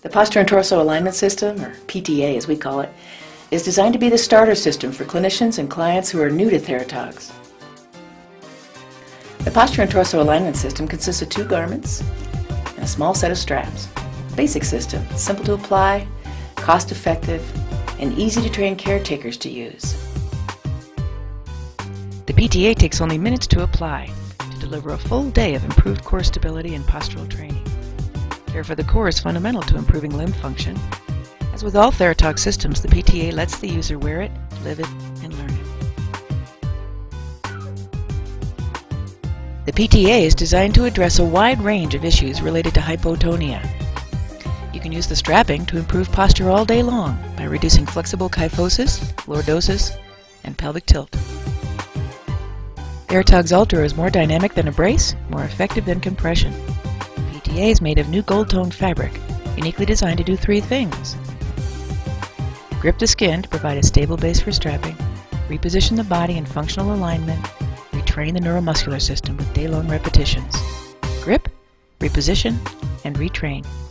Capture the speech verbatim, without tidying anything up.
The Posture and Torso Alignment System, or P T A as we call it, is designed to be the starter system for clinicians and clients who are new to TheraTogs. The Posture and Torso Alignment System consists of two garments and a small set of straps. Basic system, simple to apply, cost-effective, and easy to train caretakers to use. The P T A takes only minutes to apply to deliver a full day of improved core stability and postural training. Care for the core is fundamental to improving limb function. As with all TheraTogs systems, the P T A lets the user wear it, live it, and learn it. The P T A is designed to address a wide range of issues related to hypotonia. You can use the strapping to improve posture all day long by reducing flexible kyphosis, lordosis, and pelvic tilt. TheraTogs Ultra is more dynamic than a brace, more effective than compression. P T A is made of new gold-toned fabric, uniquely designed to do three things. Grip the skin to provide a stable base for strapping, reposition the body in functional alignment, retrain the neuromuscular system with day-long repetitions. Grip, reposition, and retrain.